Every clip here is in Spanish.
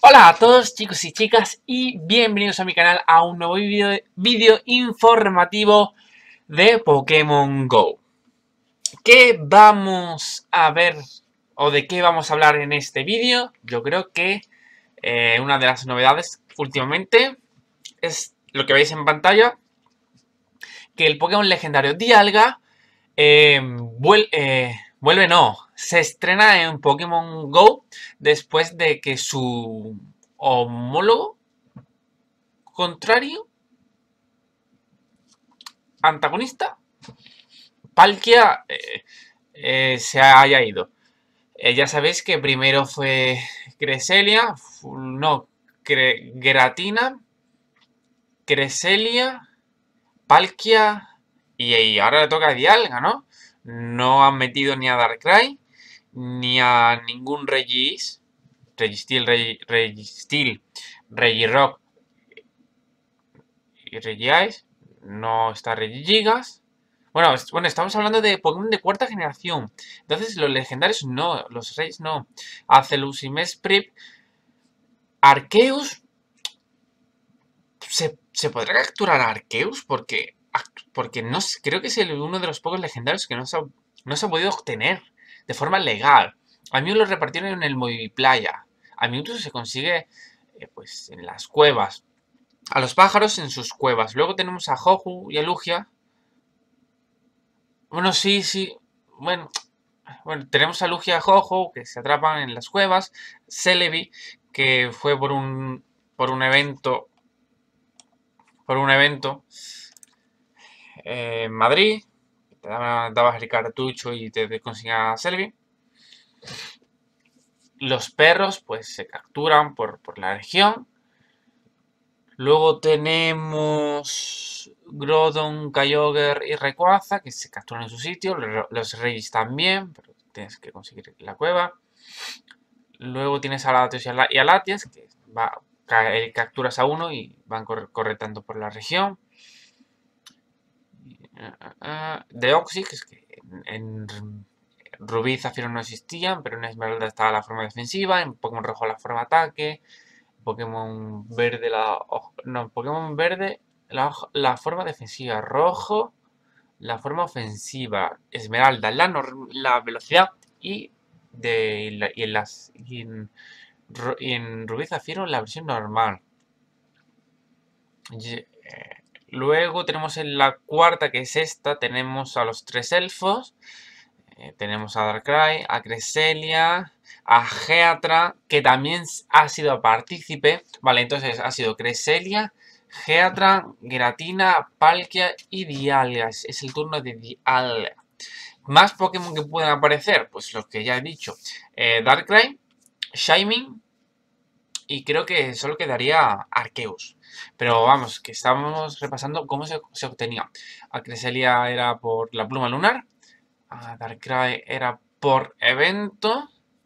Hola a todos chicos y chicas y bienvenidos a mi canal a un nuevo vídeo informativo de Pokémon GO. ¿Qué vamos a ver o de qué vamos a hablar en este vídeo? Yo creo que una de las novedades últimamente es lo que veis en pantalla, que el Pokémon legendario Dialga se estrena en Pokémon GO después de que su homólogo contrario, antagonista, Palkia, se haya ido. Ya sabéis que primero fue Cresselia, no, Giratina, Cresselia, Palkia y ahora le toca a Dialga, ¿no? No han metido ni a Darkrai ni a ningún Registeel, Regirock y Regice. No está Regigigas. Bueno, estamos hablando de Pokémon de cuarta generación. Entonces, los legendarios no, los reyes no. Azelus y Mesprit. Arceus. ¿Se podrá capturar a Arceus? Porque no, creo que es uno de los pocos legendarios que no se ha podido obtener de forma legal. A mí lo repartieron en el Moviplaya. A Mewtwo se consigue pues en las cuevas. A los pájaros en sus cuevas. Luego tenemos a Ho-Oh y a Lugia. Bueno, sí, sí. Bueno, tenemos a Lugia y a Ho-Oh que se atrapan en las cuevas. Celebi, que fue por un evento. Por un evento en Madrid. Te dabas el cartucho y te conseguía Celebi. Los perros, pues se capturan por la región. Luego tenemos Groudon, Kyogre y Rayquaza, que se capturan en su sitio. Los Reyes también, pero tienes que conseguir la cueva. Luego tienes a Latios y a Latias, que capturas a uno y van corretando por la región. Deoxys, que en Rubí y Zafiro no existían, pero en Esmeralda estaba la forma defensiva, en Pokémon Rojo la forma ataque. Pokémon verde, Pokémon verde, la forma defensiva. Rojo, la forma ofensiva. Esmeralda, la velocidad. Y en Rubí Zafiro la versión normal. Luego tenemos en la cuarta, que es esta, tenemos a los tres elfos. Tenemos a Darkrai, a Cresselia, a Geatra, que también ha sido partícipe. Vale, entonces ha sido Cresselia, Geatra, Giratina, Palkia y Dialga. Es el turno de Dialga. Más Pokémon que pueden aparecer, pues los que ya he dicho. Darkrai, Shining y creo que solo quedaría Arceus. Pero vamos, que estábamos repasando cómo se obtenía. A Cresselia era por la pluma lunar. A Darkrai era por evento.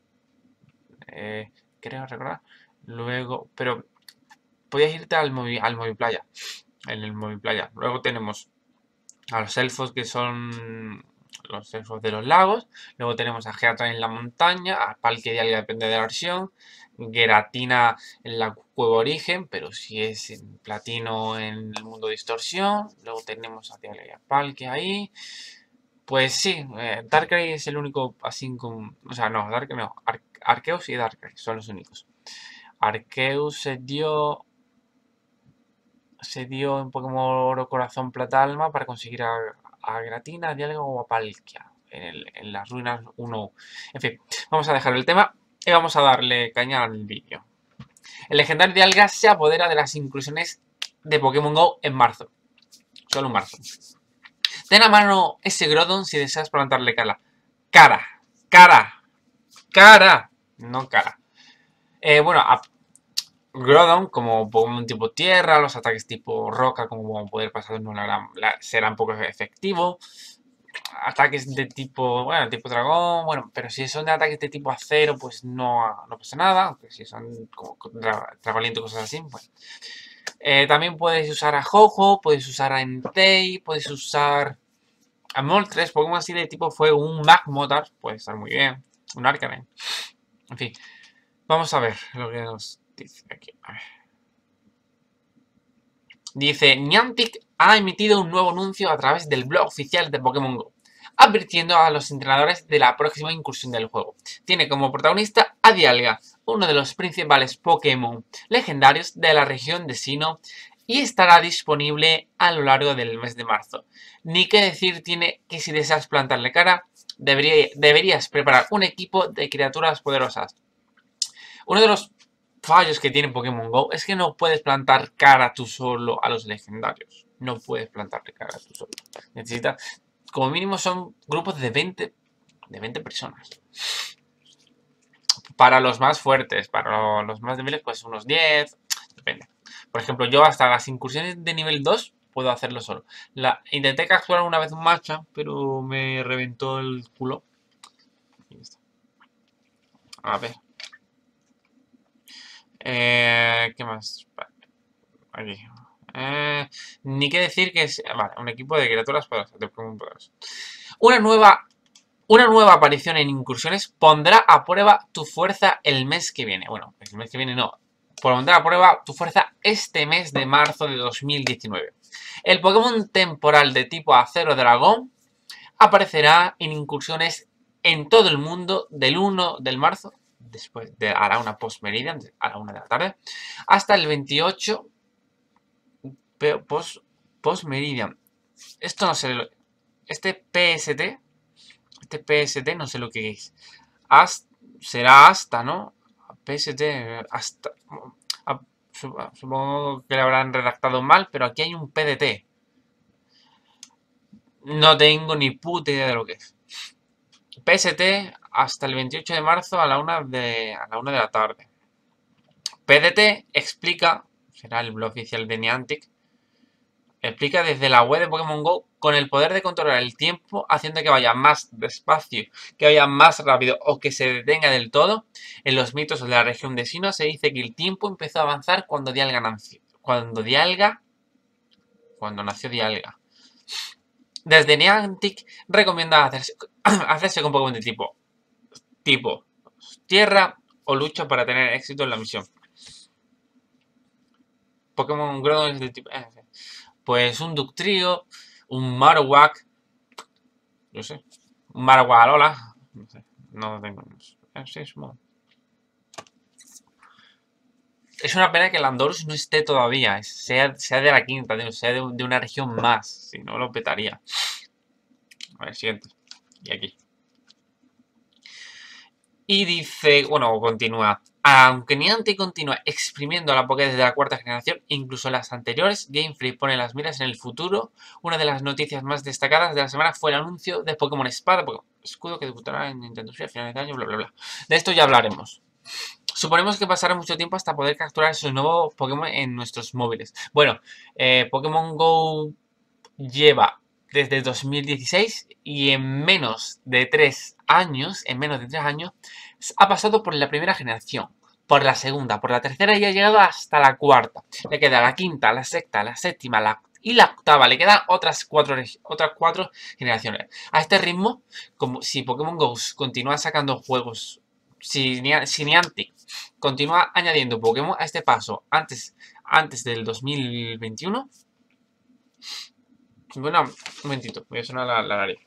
Creo recordar. Luego, pero podías irte al Moviplaya. En el Moviplaya. Luego tenemos a los elfos, que son los elfos de los lagos. Luego tenemos a Geatra en la montaña. A Palkia y Dialga, depende de la versión. Giratina en la cueva origen, pero si es en platino en el mundo distorsión. Luego tenemos a Dialga y a Palkia ahí. Pues sí, Darkrai es el único así con... O sea, no, Darkrai no. Arceus y Darkrai son los únicos. Arceus se dio en Pokémon Oro Corazón Plata Alma para conseguir a Giratina, a Dialga o a Palkia en las ruinas 1. En fin, vamos a dejar el tema y vamos a darle caña al vídeo. El legendario Dialga se apodera de las inclusiones de Pokémon GO en marzo. Solo en marzo. Ten a mano ese Groudon si deseas plantarle cara. Cara. No cara. Bueno, a Groudon como Pokémon tipo tierra, los ataques tipo roca como poder pasar no serán poco efectivos. Ataques de tipo, bueno, tipo dragón, bueno, pero si son de ataques de tipo acero, pues no pasa nada. Aunque si son como dragoliento y cosas así, pues. También puedes usar a Ho-Oh, puedes usar a Entei, puedes usar a Moltres, Pokémon así de tipo fue un Magmortar, puede estar muy bien, un Arcanine. En fin, vamos a ver lo que nos Dice aquí, a ver. Dice, Niantic ha emitido un nuevo anuncio a través del blog oficial de Pokémon GO, advirtiendo a los entrenadores de la próxima incursión del juego. Tiene como protagonista a Dialga, uno de los principales Pokémon legendarios de la región de Sinnoh, y estará disponible a lo largo del mes de marzo. Ni qué decir tiene que si deseas plantarle cara, deberías preparar un equipo de criaturas poderosas. Uno de los fallos que tiene Pokémon GO es que no puedes plantar cara tú solo a los legendarios. No puedes plantarle cara tú solo. Necesitas, como mínimo son grupos de 20 personas. Para los más fuertes, para los más débiles, pues unos 10, depende. Por ejemplo, yo hasta las incursiones de nivel 2 puedo hacerlo solo. Intenté capturar una vez un matcha, pero me reventó el culo. A ver. ¿Qué más? Aquí. Ni qué decir que es... Vale, un equipo de criaturas poderosas. Una nueva aparición en incursiones pondrá a prueba tu fuerza el mes que viene. Bueno, el mes que viene no. Pondrá a prueba tu fuerza este mes de marzo de 2019. El Pokémon temporal de tipo Acero Dragón aparecerá en incursiones en todo el mundo del 1 de marzo, después de a la 1 post-meridian, a la 1 de la tarde, hasta el 28 post-meridian. Esto no sé, este PST no sé lo que es. Será hasta, ¿no? PST, hasta. Supongo que le habrán redactado mal, pero aquí hay un PDT. No tengo ni puta idea de lo que es. PST hasta el 28 de marzo a la 1 de la tarde. PDT explica, será el blog oficial de Niantic, explica desde la web de Pokémon GO con el poder de controlar el tiempo, haciendo que vaya más despacio, que vaya más rápido o que se detenga del todo. En los mitos de la región de Sinnoh se dice que el tiempo empezó a avanzar cuando nació. Cuando nació Dialga. Desde Niantic recomienda hacerse con Pokémon de tipo tierra o lucha para tener éxito en la misión. Pokémon Grow es de tipo... pues un Ductrio, un Marowak, no sé, un Marowak Alola, no sé, no tengo... Es una pena que el Landorus no esté todavía, sea de la quinta, sea de una región más, si no lo petaría. A ver, siguiente. Y aquí. Y dice, bueno, continúa. Aunque Niantic continúa exprimiendo a la Pokédex de la cuarta generación, incluso las anteriores, Game Freak pone las miras en el futuro. Una de las noticias más destacadas de la semana fue el anuncio de Pokémon Espada, Pokémon Escudo, que debutará en Nintendo Switch a finales de año, bla bla bla. De esto ya hablaremos. Suponemos que pasará mucho tiempo hasta poder capturar esos nuevos Pokémon en nuestros móviles. Bueno, Pokémon GO lleva desde 2016 y en menos de 3 años, ha pasado por la primera generación, por la segunda, por la tercera y ha llegado hasta la cuarta. Le queda la quinta, la sexta, la séptima y la octava. Le quedan otras cuatro generaciones. A este ritmo, como si Pokémon GO continúa sacando juegos, si Niantic continúa añadiendo Pokémon a este paso antes del 2021... Bueno, un momentito, voy a sonar la nariz.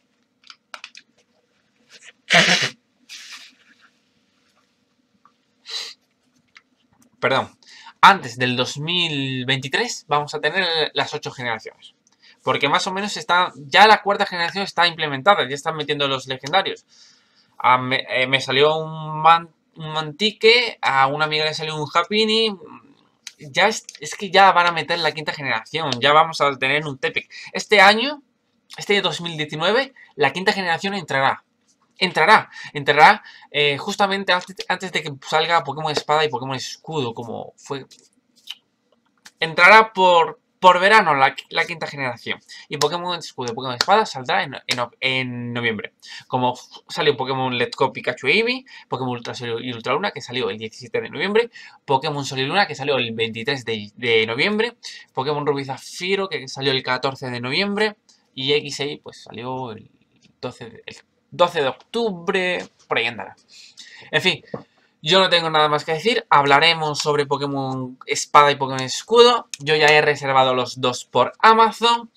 Perdón. Antes del 2023 vamos a tener las 8 generaciones. Porque más o menos ya la cuarta generación está implementada, ya están metiendo los legendarios. Me salió un Mantique, a una amiga le salió un Happiny. Ya es que ya van a meter la quinta generación, ya vamos a tener un Tepec. Este año 2019, la quinta generación entrará justamente antes de que salga Pokémon Espada y Pokémon Escudo, como fue. Entrará por verano la quinta generación. Y Pokémon Escudo y Pokémon Espada saldrá en noviembre. Como salió Pokémon Let's Go Pikachu y Eevee, Pokémon Ultra Sol y Ultra Luna, que salió el 17 de noviembre, Pokémon Sol y Luna, que salió el 23 de noviembre, Pokémon Rubí Zafiro, que salió el 14 de noviembre, y X6 pues salió el 12 de octubre, por ahí andará. En fin, Yo no tengo nada más que decir. Hablaremos sobre Pokémon Espada y Pokémon Escudo. Yo ya he reservado los dos por Amazon.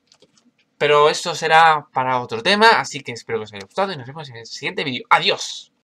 Pero esto será para otro tema. Así que espero que os haya gustado y nos vemos en el siguiente vídeo. ¡Adiós!